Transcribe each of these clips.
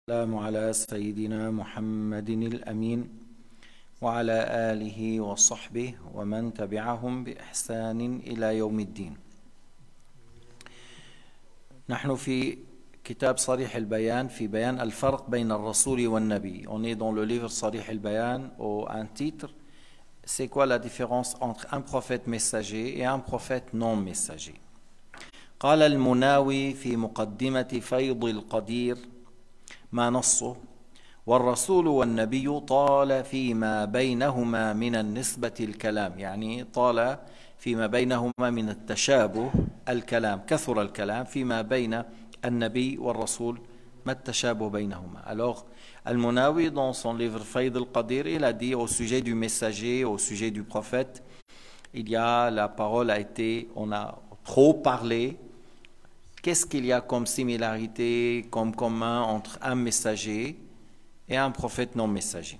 والسلام على سيدنا محمد الأمين وعلى آله وصحبه ومن تبعهم بإحسان إلى يوم الدين. نحن في كتاب صريح البيان في بيان الفرق بين الرسول والنبي. On est dans le livre صريح البيان au un titre. C'est quoi la différence entre un prophète messager et un prophète non messager? قال المناوي في مقدمة فيض القدير ما نصه: والرسول والنبي طال فيما بينهما من النسبة الكلام، يعني طال فيما بينهما من التشابه الكلام، كثر الكلام فيما بين النبي والرسول، ما التشابه بينهما. Alors, Al-Munawi, dans son livre Fayd al-Qadir, il a dit au sujet du messager, au sujet du prophète, la parole a été, on a trop parlé. Qu'est-ce qu'il y a comme similarité, comme commun entre un messager et un prophète non messager?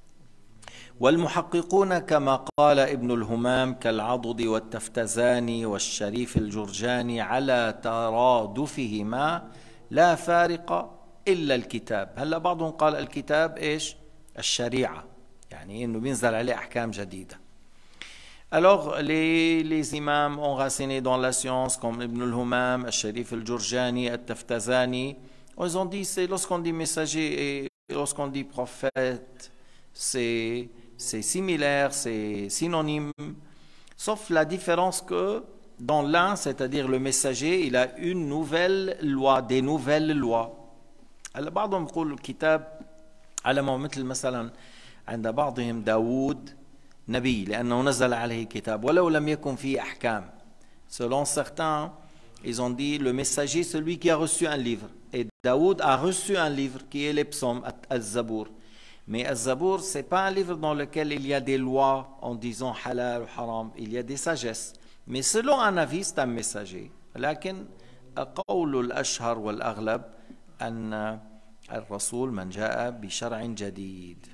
والمحققون كما قال ابن الهمام كالعضد والتفتزاني والشريف الجرجاني على ترادفهما لا فارق إلا الكتاب. هلا بعضهم قال الكتاب إيش؟ الشريعة، يعني إنه بينزل عليه أحكام جديدة. Alors, les imams enracinés dans la science, comme Ibn al-Humam, al-Sharif al-Jurjani, al-Taftazani, ils ont dit, c'est lorsqu'on dit messager et lorsqu'on dit prophète, c'est similaire, c'est synonyme, sauf la différence que dans l'un, c'est-à-dire le messager, il a une nouvelle loi, des nouvelles lois. هلا بعضهم يقول الكتاب على ما مثل مثلا عند بعضهم داوود نبي لأنه نزل عليه كتاب ولو لم يكن فيه أحكام. Selon certains, ils ont dit le messager, celui qui a reçu un livre. Et Daoud a reçu un livre qui est les psaumes, Al-Zabour. Mais Al-Zabour, ce n'est pas un livre dans lequel il y a des lois en disant halal ou haram. Il y a des sagesses. Mais selon un avis, c'est un messager. لكن قول الأشهر والأغلب أن الرسول من جاء بشرع جديد.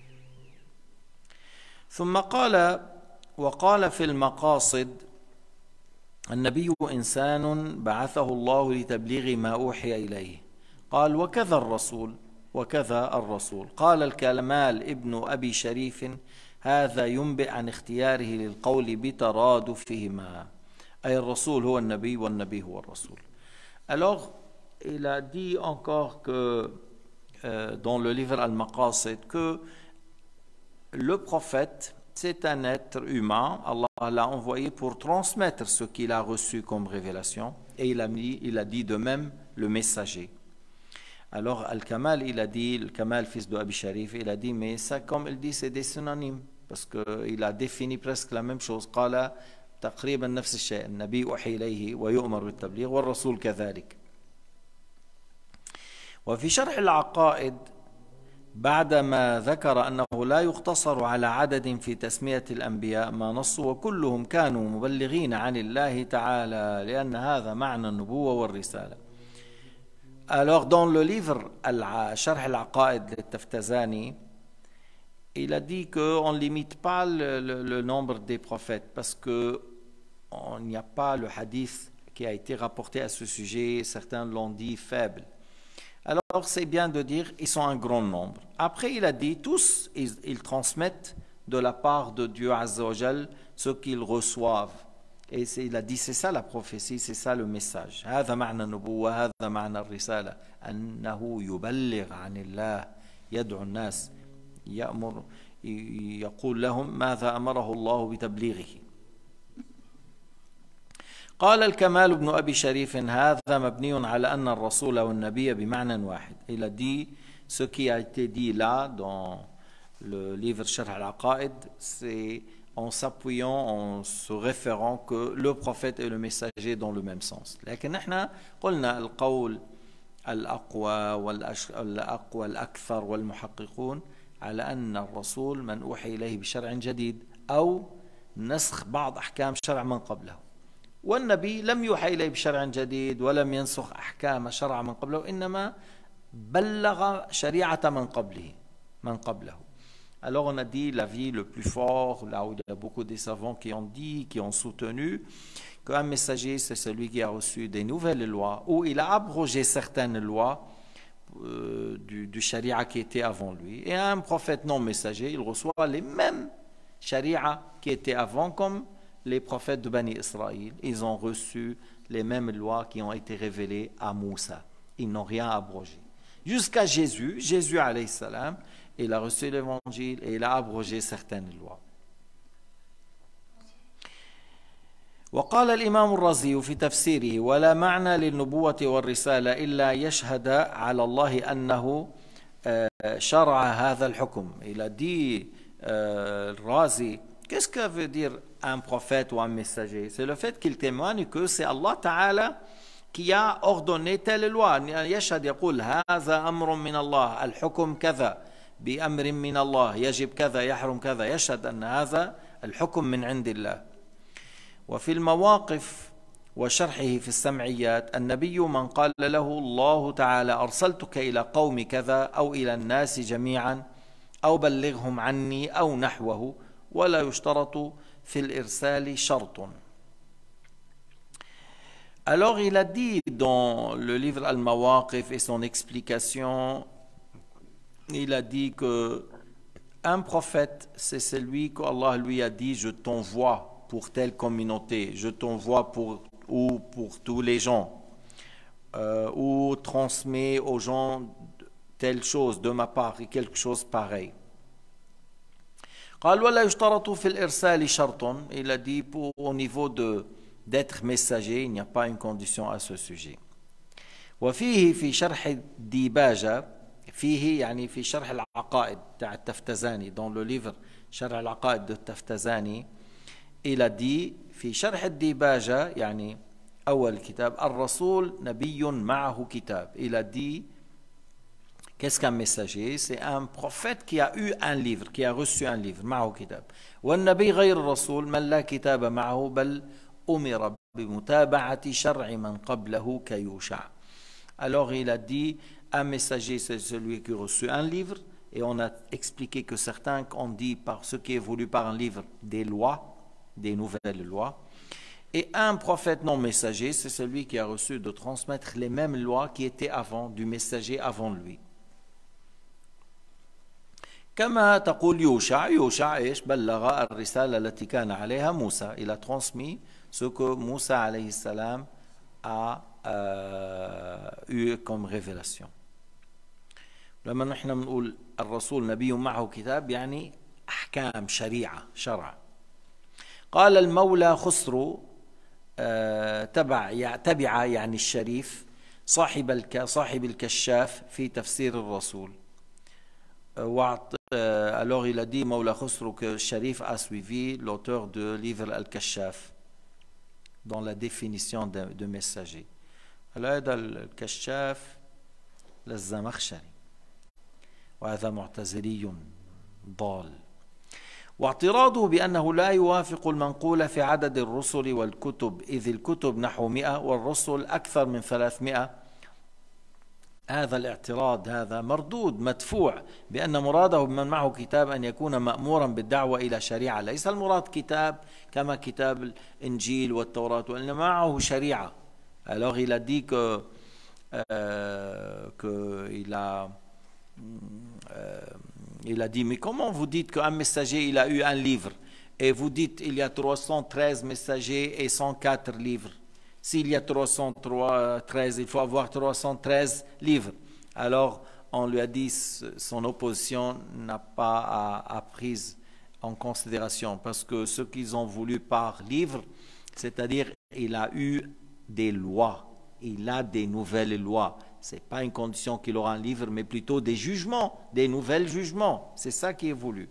ثم قال وقال في المقاصد: النبي إنسان بعثه الله لتبليغ ما أوحي إليه. قال وكذا الرسول. قال الكمال ابن أبي شريف: هذا ينبئ عن اختياره للقول بترادفهما، أي الرسول هو النبي والنبي هو الرسول. Alors, il a dit encore que dans le livre Al-Maqasid que le prophète, c'est un être humain. Allah l'a envoyé pour transmettre ce qu'il a reçu comme révélation. Et il a dit de même le messager. Alors, Al-Kamal, il a dit, le Kamal, fils de Abi Sharif, il a dit, mais ça, comme il dit, c'est des synonymes. Parce qu'il a défini presque la même chose. قال تقريبا نفس الشيء. النبي أوحي إليه ويؤمر بالتبليغ والرسول كذلك. وفي شرح العقائد بعدما ذكر أنه لا يقتصر على عدد في تسمية الأنبياء ما نصوا وكلهم كانوا مبلغين عن الله تعالى لأن هذا معنى النبوة والرسالة. Alors dans le livre شرح العقائد للتفتزاني, il a dit qu'on ne limite pas le nombre des prophètes parce qu'il n'y a pas le hadith qui a été rapporté à ce sujet, certains l'ont dit faible. Alors c'est bien de dire ils sont un grand nombre. Après il a dit tous ils transmettent de la part de Dieu Azza wa Jal ce qu'ils reçoivent. Et il a dit c'est ça la prophétie, c'est ça le message. هذا معنى النبوة هذا معنى الرسالة أنه يبلغ عن الله يدعو الناس يأمر يقول لهم ماذا أمره الله بتبليغه. قال الكمال ابن أبي شريف: هذا مبني على أن الرسول والنبي بمعنى واحد. Il a dit ce qui a été dit là dans le livre Sharh al-Aqaid, c'est en s'appuyant, en se référant que le prophète et le messager dans le même sens. لكن احنا قلنا القول الأقوى والأقوى الأكثر والمحققون على أن الرسول من أوحي إليه بشرع جديد أو نسخ بعض أحكام شرع من قبله. والنبي لم يوحى إليه بشرع جديد ولم ينسخ أحكام شرع من قبله إنما بلغ شريعة من قبله. Alors on a dit l'avis le plus fort, là où il y a beaucoup de savants qui ont dit, qui ont soutenu qu'un messager c'est celui qui a reçu des nouvelles lois ou il a abrogé certaines lois du sharia qui était avant lui. Et un prophète non messager, il reçoit les mêmes sharia qui étaient avant, comme les prophètes de Bani Israël. Ils ont reçu les mêmes lois qui ont été révélées à Moussa. Ils n'ont rien abrogé. Jusqu'à Jésus, alayhi salam, il a reçu l'évangile et il a abrogé certaines lois. وقال الإمام الرازي في تفسيره: ولا معنى للنبوة والرسالة إلا يشهد على الله أنه شرع هذا الحكم. Il a dit, Razi, qu'est-ce que veut dire un prophète ou un messager? C'est le fait qu'il témoigne que c'est Allah Ta'ala qui a ordonné telle loi. يشهد يقول هذا أمر من الله، الحكم كذا بأمر من الله، يجب كذا يحرم كذا، يشهد أن هذا الحكم من عند الله. وفي المواقف وشرحه في السمعيات: النبي من قال له الله تعالى أرسلتك إلى قوم كذا أو إلى الناس جميعا أو بلغهم عني أو نحوه، ولا يشترط في الإرسال شرط. Alors il a dit dans le livre Al-Mawaqif et son explication, il a dit que un prophète, c'est celui qu'Allah lui a dit: je t'envoie pour telle communauté, je t'envoie pour tous les gens, ou transmets aux gens telle chose de ma part et quelque chose pareil. قال ولا يشترط في الإرسال شرط. Il a dit au niveau d'être messager, il n'y a pas une condition à ce sujet. وفيه في شرح الديباجة، فيه يعني في شرح العقائد تاع التفتزاني، dans le livre شرح العقائد de التفتزاني، il a dit في شرح الديباجة يعني أول الكتاب: الرسول نبي معه كتاب. Il a dit, qu'est-ce qu'un messager? C'est un prophète qui a eu un livre, qui a reçu un livre, معه كتاب. والنبي غير الرسول من لا كتاب معه بل أمر بمتابعة شرع من قبله كيوشع. Alors il a dit, un messager c'est celui qui a reçu un livre, et on a expliqué que certains ont dit par ce qui est voulu par un livre des lois, des nouvelles lois. Et un prophète non messager, c'est celui qui a reçu de transmettre les mêmes lois qui étaient avant, du messager avant lui. كما تقول يوشع إيش بلغ الرسالة التي كان عليها موسى. Il a transmis ce que Moussa alayhi salam a eu comme révélation. لما نحن بنقول الرسول نبي معه كتاب يعني أحكام شريعة شرع. قال المولى خسرو تبع يعني الشريف صاحب الكشاف في تفسير الرسول. Alors il a dit Mawla Khusro que Sharif a suivi l'auteur de livre Al-Kashaf dans la définition de messager. هذا الكشاف للزمخشري وهذا معتزلي ضال. واعتراضه بأنه لا يوافق المنقول في عدد الرسل والكتب إذ الكتب نحو 100 والرسل أكثر من 300. هذا الاعتراض هذا مردود مدفوع بأن مراده بمن معه كتاب أن يكون مأمورا بالدعوة إلى شريعة. ليس المراد كتاب كما كتاب الإنجيل والتوراة، وإنما معه شريعة. Alors il a dit que il a dit, mais comment vous dites qu'un messager il a eu un livre et vous dites il y a 313 messagers et 104 livres? S'il y a 313, il faut avoir 313 livres. Alors on lui a dit son opposition n'a pas à prise en considération, parce que ce qu'ils ont voulu par livre, c'est-à-dire il a eu des lois, il a des nouvelles lois. Ce n'est pas une condition qu'il aura un livre, mais plutôt des jugements, des nouvelles jugements. C'est ça qui est voulu.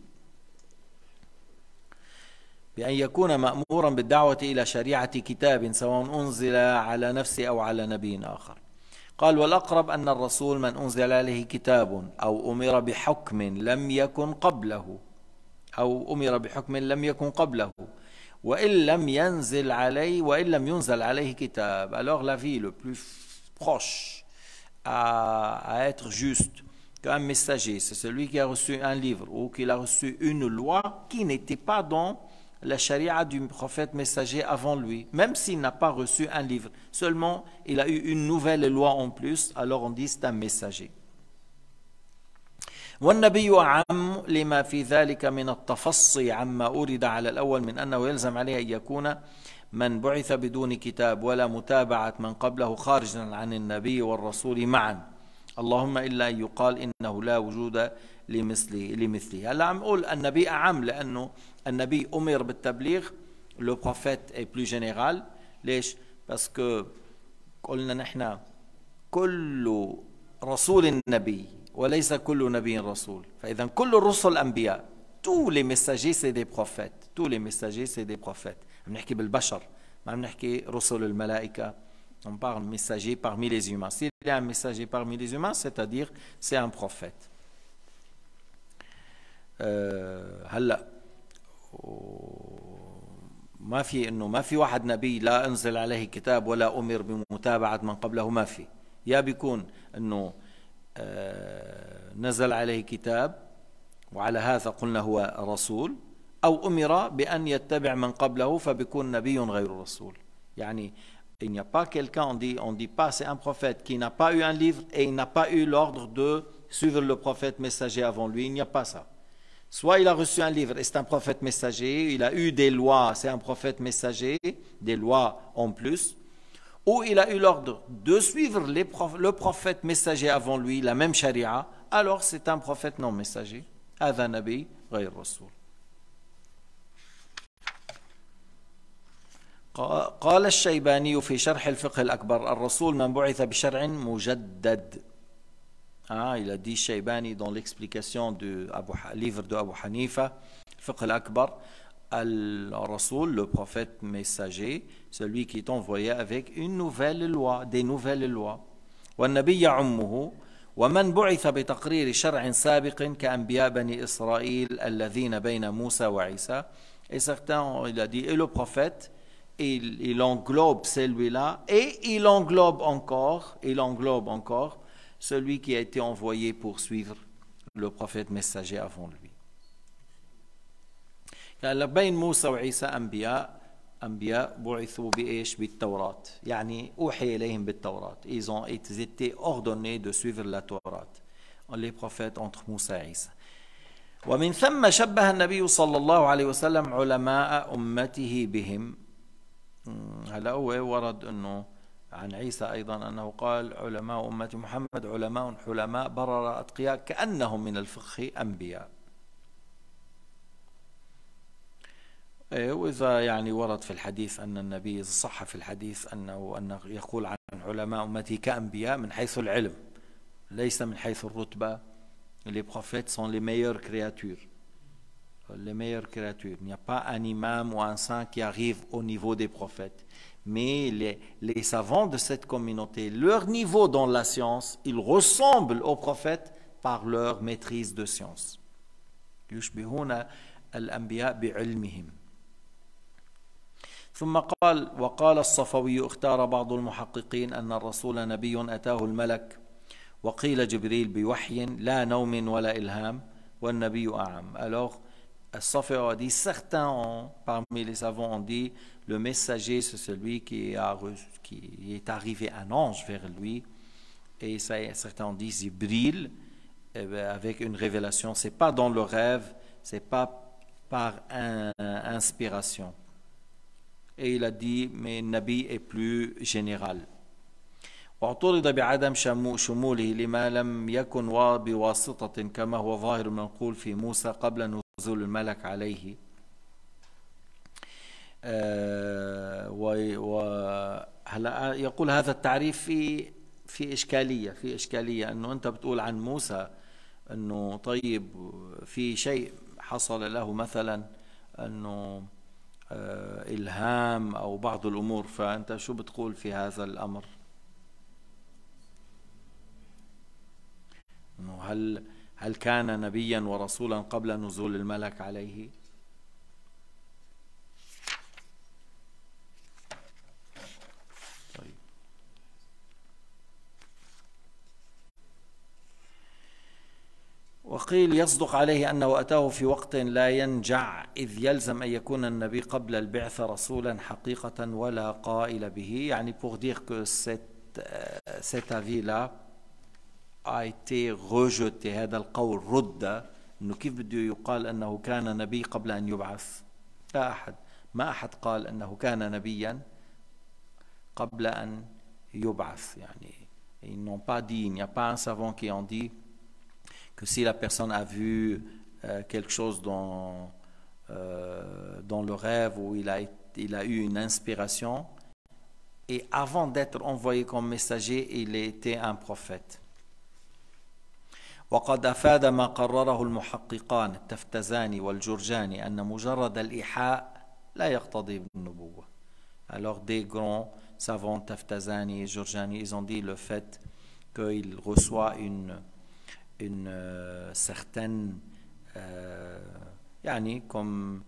بأن يكون مأمورا بالدعوة إلى شريعة كتاب سواء أنزل على نفسه أو على نبي آخر. قال والأقرب أن الرسول من أنزل عليه كتاب أو أمر بحكم لم يكن قبله وإن لم ينزل عليه كتاب. Alors l'avis le plus proche à être juste qu'un messager, c'est celui qui a reçu un livre ou qui a reçu une loi qui n'était pas dans la charia du prophète messager avant lui, même s'il n'a pas reçu un livre, seulement il a eu une nouvelle loi en plus, alors on dit c'est un messager. والنبي أعم لما في ذلك من التفصي عما أورد على الأول من أنه يلزم عليه أن يكون من بعث بدون كتاب ولا متابعة من قبله خارجا عن النبي والرسول معا، اللهم إلا أن يقال إنه لا وجود لمثله. هلا عم أقول النبي أعم لأنه النبي أمر بالتبليغ، le prophète est plus général. ليش؟ parce que قلنا نحن كل رسول نبي وليس كل نبي رسول، فإذا كل الرسل أنبياء. tous les messagers c'est des prophètes، tous les messagers c'est des prophètes. عم نحكي بالبشر، ما عم نحكي رسل الملائكة. On parle messager parmi les humains. S'il y a un messager parmi les humains, c'est-à-dire c'est un prophète. هلا ما في انه ما في واحد نبي لا انزل عليه كتاب ولا امر بمتابعه من قبله، ما في. يا بيكون انه نزل عليه كتاب وعلى هذا قلنا هو رسول، او امر بان يتبع من قبله فبيكون نبي غير رسول. يعني il n'y a pas quelqu'un, on dit pas c'est un prophète qui n'a pas eu un livre et il n'a pas eu l'ordre de suivre le prophète messager avant lui. Il n'y a pas ça. Soit il a reçu un livre et c'est un prophète messager, il a eu des lois, c'est un prophète messager, des lois en plus, ou il a eu l'ordre de suivre le prophète messager avant lui, la même charia, alors c'est un prophète non messager. هذا نبي غير رسول. قال الشيباني في شرح الفقه الأكبر: الرسول من بعث بشرع مجدد. Il a dit Shaybani dans l'explication du livre de Abu Hanifa, Fiqh al-Akbar, Al-Rasoul, le prophète messager, celui qui est envoyé avec une nouvelle loi, des nouvelles lois. والنبي يعمه ومن بعث بتقرير شرع سابق كأنبياء بني إسرائيل الذين بين موسى وعيسى. Et certains, il a dit, et le prophète, il englobe celui-là, et il englobe encore celui qui a été envoyé pour suivre le prophète messager avant lui. قال بين موسى وعيسى أنبياء بعثوا بإيش؟ بالتوراة، يعني أوحي إليهم بالتوراة. Ils ont été ordonnés de suivre la Torah, les prophètes entre Moussa et Isa. ومن ثم شبه النبي صلى الله عليه وسلم علماء أمته بهم. هلا هو ورد أنه عن عيسى أيضا أنه قال علماء أمة محمد علماء حلماء برر أتقياء كأنهم من الفقه أنبياء. وإذا يعني ورد في الحديث أن النبي صح في الحديث أنه يقول عن علماء أمتي كأنبياء من حيث العلم ليس من حيث الرتبة. Les prophètes sont les meilleures créatures. Les meilleures créatures. Il n'y a pas un imam ou un saint qui arrive au niveau des prophètes. Mais les savants de cette communauté, leur niveau dans la science, ils ressemblent aux prophètes par leur maîtrise de science. يشبهون الأنبياء بعلمهم. ثم قال: وقال الصفوي اختار بعض المحققين أن الرسول نبي أتاه الملك، وقيل جبريل بوحي لا نوم ولا إلهام، والنبي أعم. Alors, Safi a dit, certains parmi les savants ont dit, le messager c'est celui qui est arrivé un ange vers lui, et ça, certains ont dit Jibril avec une révélation. C'est pas dans le rêve, c'est pas par inspiration. Et il a dit, mais Nabi est plus général. واعترض بعدم شموله لما لم يكن بواسطة كما هو ظاهر المنقول في موسى قبل نزول الملك عليه. وهلا يقول هذا التعريف في إشكالية أنه أنت بتقول عن موسى أنه طيب في شيء حصل له مثلا أنه إلهام أو بعض الأمور، فأنت شو بتقول في هذا الأمر؟ هل كان نبيا ورسولا قبل نزول الملك عليه؟ طيب. وقيل يصدق عليه أنه أتاه في وقت لا ينجع، إذ يلزم أن يكون النبي قبل البعثة رسولا حقيقة ولا قائل به. يعني pour dire que cet avis-là a été rejeté. هذا القول رد، إنه كيف بده يقال أنه كان نبي قبل أن يبعث؟ لا أحد، ما أحد قال أنه كان نبيا قبل أن يبعث. يعني ils n'ont pas dit, il n'y a pas un savant qui en dit que si la personne a vu quelque chose dans le rêve où il a eu une inspiration, et avant d'être envoyé comme messager, il était un prophète. وقد أفاد ما قرره المحققان التفتزاني والجرجاني أن مجرد الإيحاء لا يقتضي بالنبوة. Alors des grands savants Taftazani et Jurjani, ils ont dit le fait qu'il reçoit une certaine يعني comme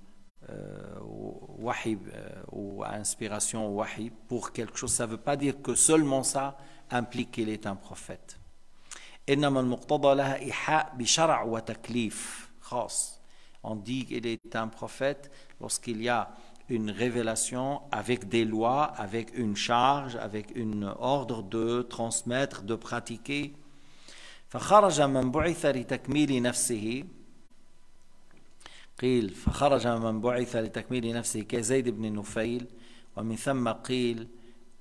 wahi ou inspiration wahi pour quelque chose, ça ne veut pas dire que seulement ça implique qu'il est un prophète. إنما المقتضى لها إيحاء بشرع وتكليف خاص. On dit qu'il est un prophète lorsqu'il y a une révélation avec des lois, avec une charge, avec un ordre de transmettre, de pratiquer. فخرج من بعث لتكميل نفسه قيل فخرج من بعث لتكميل نفسه كزيد بن نفيل، ومن ثم قيل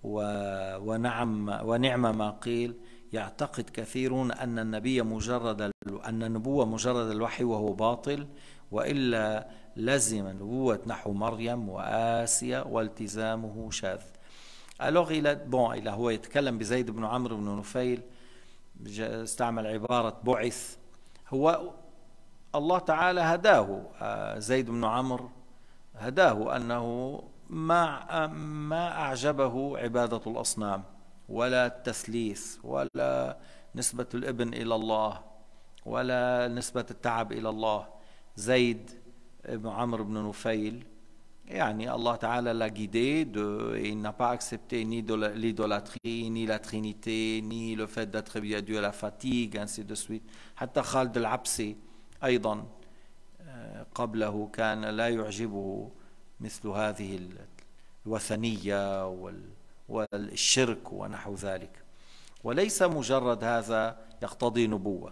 ونعم ما قيل. يعتقد كثيرون أن النبوة مجرد الوحي وهو باطل، وإلا لزم نبوة نحو مريم وآسيا والتزامه شاذ. Alors هو يتكلم بزيد بن عمرو بن نفيل، استعمل عبارة بعث. هو الله تعالى هداه، زيد بن عمرو هداه أنه ما أعجبه عبادة الأصنام ولا التثليث ولا نسبة الابن إلى الله ولا نسبة التعب إلى الله. زيد بن عمرو بن نفيل, يعني Allah Ta'ala l'a guidé, il n'a pas accepté ni l'idolâtrie, ni la Trinité, ni le fait d'attribuer à Dieu la fatigue, ainsi de suite. حتى خالد العبسي أيضا قبله كان لا يعجبه مثل هذه الوثنية والشرك ونحو ذلك. وليس مجرد هذا يقتضي نبوة.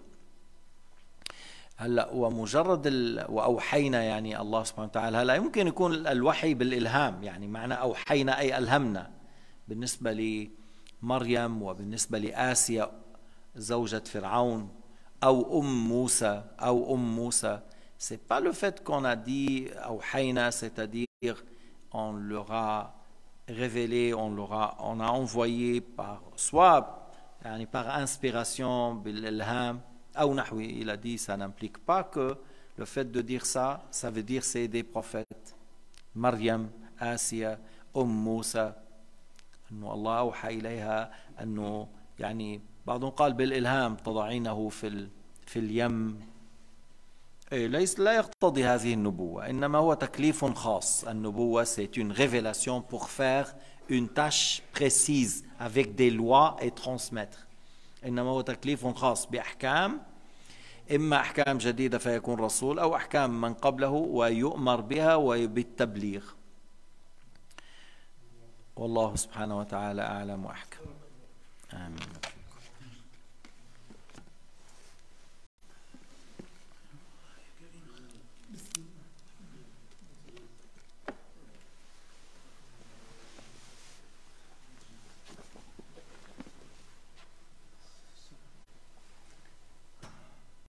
هلا ومجرد واوحينا يعني الله سبحانه وتعالى، هلا يمكن يكون الوحي بالالهام، يعني معنى اوحينا اي الهمنا. بالنسبه لمريم وبالنسبه لآسيا زوجة فرعون او ام موسى c'est pas le fait qu'on a dit اوحينا, c'est-à-dire on leur a révélé, on a envoyé par soit يعني par inspiration بالالهام. Il a dit, ça n'implique pas que le fait de dire ça, ça veut dire c'est des prophètes. Maryam, Asiya, Moussa, أنه الله أوحى إليها أنه يعني بعضهم قال بالإلهام تضعينه في اليم. ليس لا يقتضي هذه النبوة، إنما هو تكليف خاص. النبوة c'est une révélation pour faire une tâche précise avec des lois et transmettre. إنما هو تكليف خاص بأحكام، إما أحكام جديدة فيكون رسول، أو أحكام من قبله ويؤمر بها وبالتبليغ. والله سبحانه وتعالى أعلم وأحكم. آمين.